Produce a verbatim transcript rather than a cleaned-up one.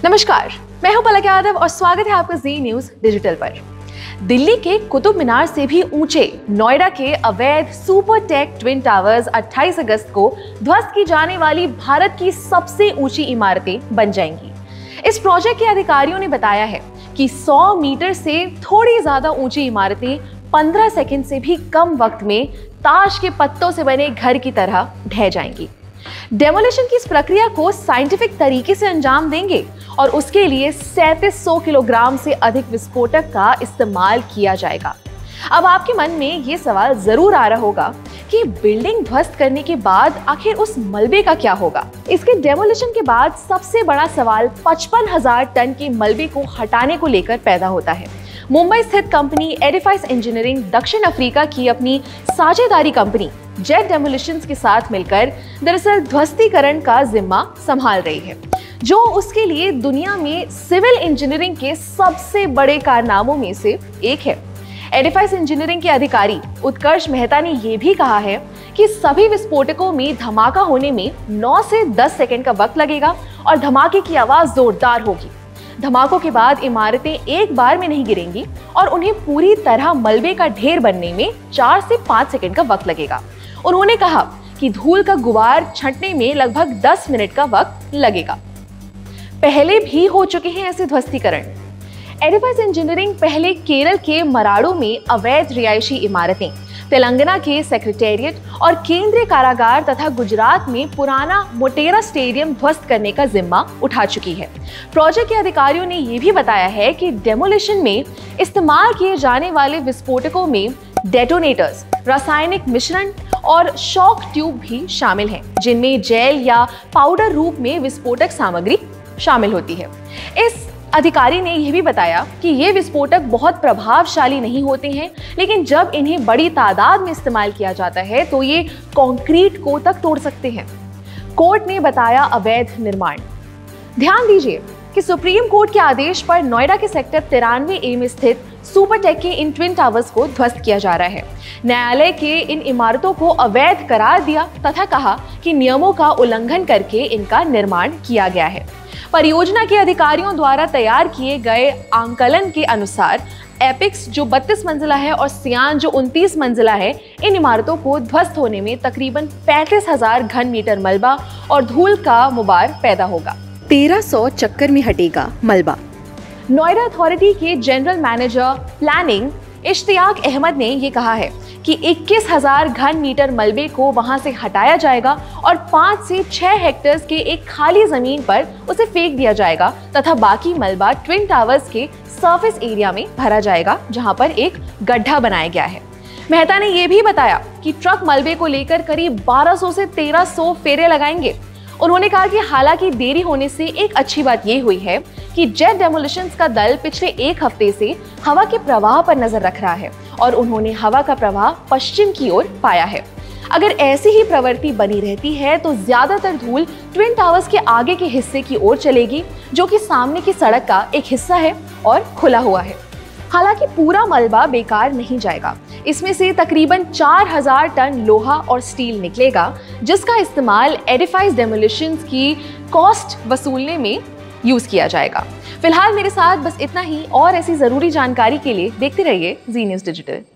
नमस्कार, मैं हूं पलक यादव और स्वागत है आपका जी न्यूज डिजिटल पर। दिल्ली के कुतुब मीनार से भी ऊंचे नोएडा के अवैध सुपर टेक ट्विन टावर्स अट्ठाईस अगस्त को ध्वस्त की जाने वाली भारत की सबसे ऊंची इमारतें बन जाएंगी। इस प्रोजेक्ट के अधिकारियों ने बताया है कि सौ मीटर से थोड़ी ज्यादा ऊंची इमारतें पंद्रह सेकंड से भी कम वक्त में ताश के पत्तों से बने घर की तरह ढह जाएंगी। डेमोलिशन की इस प्रक्रिया को साइंटिफिक तरीके से अंजाम देंगे और उसके लिए सैंतीस सौ किलोग्राम से अधिक विस्फोटक का इस्तेमाल किया जाएगा। अब आपके मन में ये सवाल जरूर आ रहा होगा कि बिल्डिंग ध्वस्त करने के बाद आखिर उस मलबे का क्या होगा। इसके डेमोलिशन के बाद सबसे बड़ा सवाल पचपन हजार टन के मलबे को हटाने को लेकर पैदा होता है। मुंबई स्थित कंपनी एडिफाइस इंजीनियरिंग दक्षिण अफ्रीका की अपनी साझेदारी कंपनी जेट डेमोलिशंस के साथ मिलकर दरअसल ध्वस्तीकरण का जिम्मा संभाल रही है, जो उसके लिए दुनिया में सिविल इंजीनियरिंग के सबसे बड़े कारनामों में से एक है। एडिफाइस इंजीनियरिंग के अधिकारी उत्कर्ष मेहता ने यह भी कहा है कि सभी विस्फोटकों में धमाका होने में नौ से दस सेकंड का वक्त लगेगा और धमाके की आवाज जोरदार होगी। धमाकों के बाद इमारतें एक बार में नहीं गिरेंगी और उन्हें पूरी तरह मलबे का ढेर बनने में चार से पाँच सेकंड का वक्त लगेगा। उन्होंने कहा कि धूल का गुबार छंटने में लगभग दस मिनट का वक्त लगेगा। पहले भी हो चुके हैं ऐसे ध्वस्तीकरण। एडिफाइस इंजीनियरिंग पहले केरल के मराड़ो में अवैध रिहायशी इमारतें, तेलंगाना के सेक्रेटेरिएट और केंद्रीय कारागार तथा गुजरात में पुराना मोटेरा स्टेडियम ध्वस्त करने का जिम्मा उठा चुकी है। प्रोजेक्ट के अधिकारियों ने यह भी बताया है कि डेमोलिशन में इस्तेमाल किए जाने वाले विस्फोटकों में डेटोनेटर्स, रासायनिक मिश्रण और शॉक ट्यूब भी शामिल हैं, जिनमें जेल या पाउडर रूप में विस्फोटक सामग्री शामिल होती है। इस अधिकारी ने यह भी बताया कि ये विस्फोटक बहुत प्रभावशाली नहीं होते हैं, लेकिन जब इन्हें बड़ी तादाद में इस्तेमाल किया जाता है तो ये कंक्रीट को तक तोड़ सकते हैं। कोर्ट ने बताया अवैध निर्माण। ध्यान दीजिए कि सुप्रीम कोर्ट के आदेश पर नोएडा के सेक्टर तिरानवे ए में स्थित सुपरटेक के इन ट्विन टावर्स को ध्वस्त किया जा रहा है। न्यायालय के इन इमारतों को अवैध करार दिया तथा कहा कि नियमों का उल्लंघन करके इनका निर्माण किया गया है। परियोजना के अधिकारियों द्वारा तैयार किए गए आंकलन के अनुसार एपिक्स जो बत्तीस मंजिला है और सियान जो उनतीस मंजिला है, इन इमारतों को ध्वस्त होने में तकरीबन पैंतीस हजार घन मीटर मलबा और धूल का गुबार पैदा होगा। तेरह सौ चक्कर में हटेगा मलबा। नोएडा अथॉरिटी के general manager planning Ishtiaq Ahmed ने ये कहा है कि इक्कीस हजार घन मीटर मलबे को वहां से हटाया जाएगा और पाँच से छह हेक्टेयर के एक खाली जमीन पर उसे फेंक दिया जाएगा तथा बाकी मलबा ट्विन टावर्स के सरफेस एरिया में भरा जाएगा, जहां पर एक गड्ढा बनाया गया है। मेहता ने यह भी बताया कि ट्रक मलबे को लेकर करीब बारह सौ से तेरह सौ फेरे लगाएंगे। उन्होंने कहा कि हालांकि देरी होने से एक अच्छी बात यह हुई है कि जेट डेमोलिशंस का दल पिछले एक हफ्ते से हवा के प्रवाह पर नजर रख रहा है और उन्होंने हवा का प्रवाह पश्चिम की ओर पाया है। अगर ऐसी ही प्रवृत्ति बनी रहती है तो ज्यादातर धूल ट्विन टावर्स के आगे के हिस्से की ओर चलेगी, जो कि सामने की सड़क का एक हिस्सा है और खुला हुआ है। हालांकि पूरा मलबा बेकार नहीं जाएगा। इसमें से तकरीबन चार हजार टन लोहा और स्टील निकलेगा, जिसका इस्तेमाल एडिफाइस डेमोलिशंस की कॉस्ट वसूलने में यूज किया जाएगा। फिलहाल मेरे साथ बस इतना ही, और ऐसी जरूरी जानकारी के लिए देखते रहिए जी न्यूज डिजिटल।